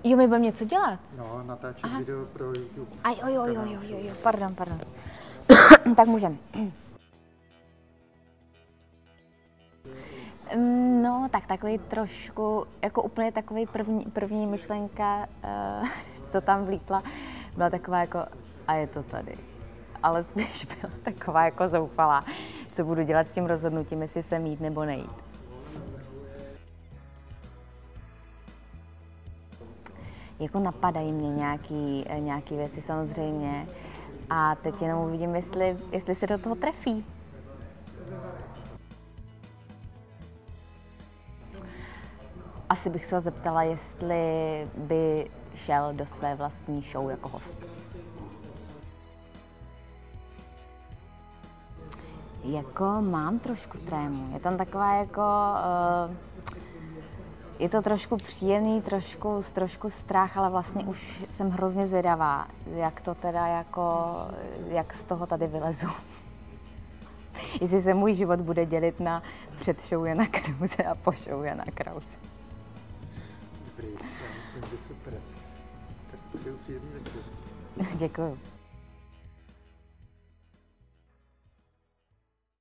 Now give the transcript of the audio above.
Jo, my budeme něco dělat? No, natáčet video pro YouTube. Jo, pardon. Tak můžeme. No, tak takový trošku, jako úplně takový první myšlenka, co tam vlítla, byla taková jako, a je to tady. Ale spíš byla taková jako zoufalá, co budu dělat s tím rozhodnutím, jestli se jít nebo nejít. Jako napadají mě nějaký věci samozřejmě a teď jenom uvidím, jestli se do toho trefí. Asi bych se ho zeptala, jestli by šel do své vlastní show jako host. Jako mám trošku trému. Je tam taková jako... je to trošku příjemný, trošku strach, ale vlastně už jsem hrozně zvědavá, jak to teda jako... jak z toho tady vylezu. Jestli se můj život bude dělit na před show Jana Krause a po show Jana Krause. Dobrý, já myslím, že super. Tak přeju příjemný večer. Děkuju.